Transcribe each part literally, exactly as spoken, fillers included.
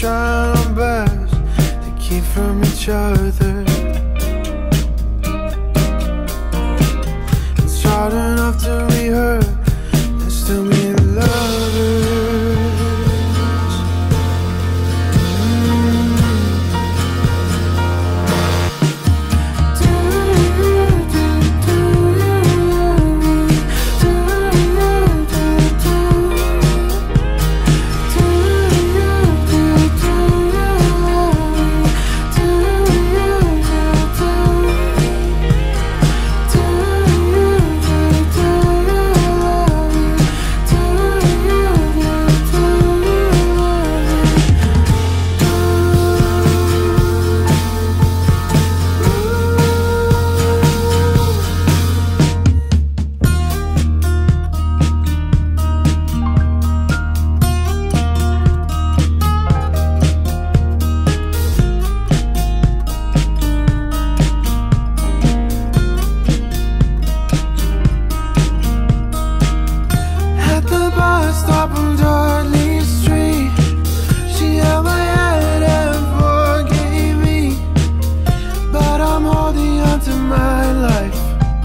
trying our best to keep from each other. It's hard enough to be hurt and still be lovers. Stop on Dudley Street. She held my hand and forgave me, but I'm holding on to my life.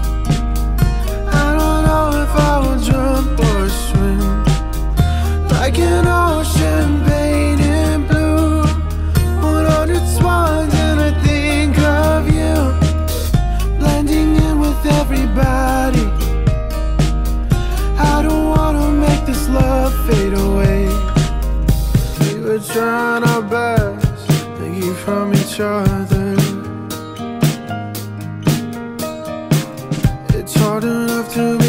I don't know if I will jump or swim, like an ocean painted blue. One hundred swans and I think of you, blending in with everybody. I don't wanna make this love fade away. We were trying our best to keep from each other. It's hard enough to be